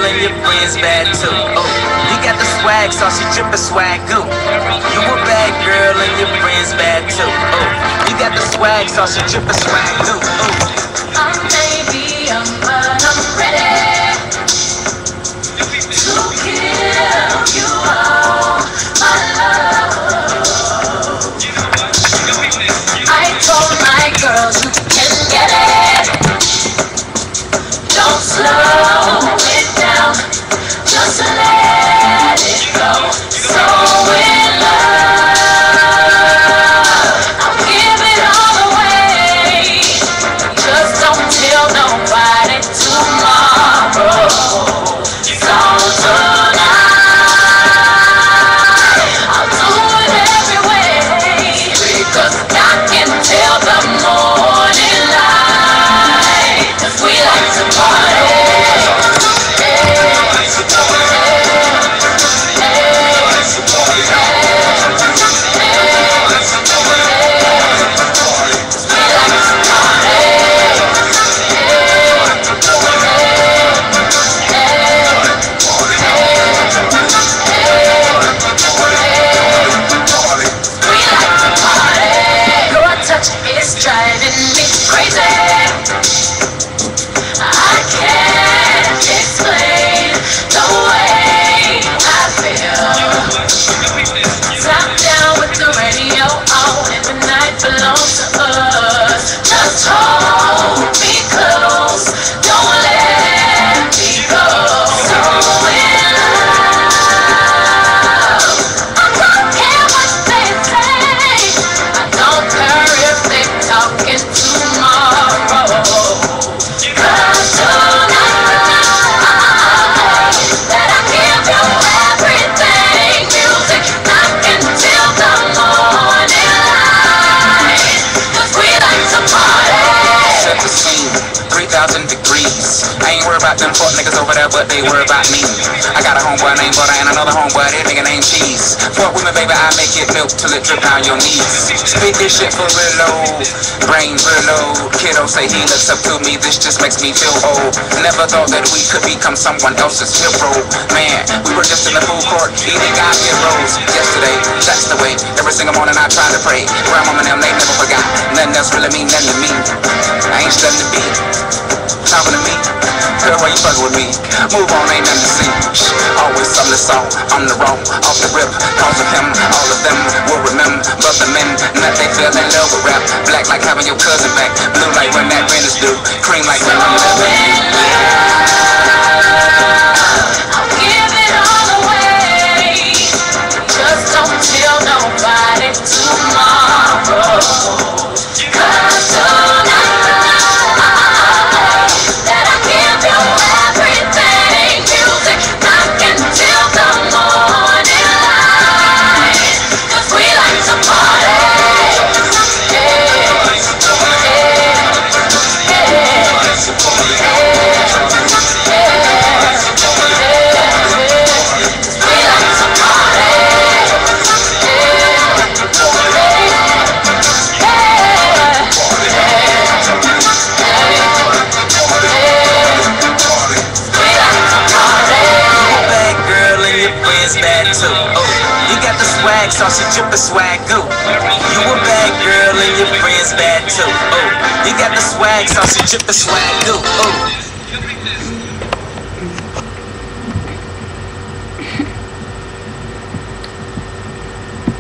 and your friends bad too. Oh, you got the swag, so she drippin' swag goo. You a bad girl and your friends bad too. Oh, you got the swag, so she drippin' swag goo. I may be young, but I'm ready to give you all my love. I told my girls you can get it. Don't slow it down, just let it go. So in love, I'll give it all away. Just don't tell nobody tomorrow. So tonight, I'll do it every way, because I can tell the morning light, 'cause we like to party. It's driving me crazy. I can't explain the way I feel. Top down with the radio on, and the night belongs to us. Just hold me close, don't let me go. So in love, I don't care what they say. I don't care if they talking tomorrow. 'Cause tonight, that I give you everything. Music, I can till the morning light, 'cause we like to party. Set the scene, 3,000 degrees. I ain't worried about them fuck niggas over there, but they worry about me. I got a homeboy named Butter and another homeboy, that nigga named Cheese. Fuck with me, baby, I make it milk till it drip down your knees. Spit this shit for real low, brain real low. Kiddo say he looks up to me, this just makes me feel old. Never thought that we could become someone else's hero. Man, we were just in the food court, eating God rolls. Yesterday, that's the way, every single morning I try to pray. Grandmama and them, they never forgot, nothing else really mean nothing to me. I ain't studying the beat, talking to me. Girl, why you fucking with me? Move on, ain't nothing to see. Shh, always something that's on, I'm the wrong, off the rip. Cause of him, all of them will remember the men that they fell in love with rap. Black like having your cousin back, blue like when that rent is due, cream like when I'm I'll give it all away. Just don't tell nobody tomorrow. 'Cause tonight, that I give you everything. Music, I can till the morning light, 'cause we like to party. Bad too. Oh, you got the swag, so she drippin' swag goo. You a bad girl and your friends bad too. Oh, you got the swag, so she drippin' swag goo. Oh.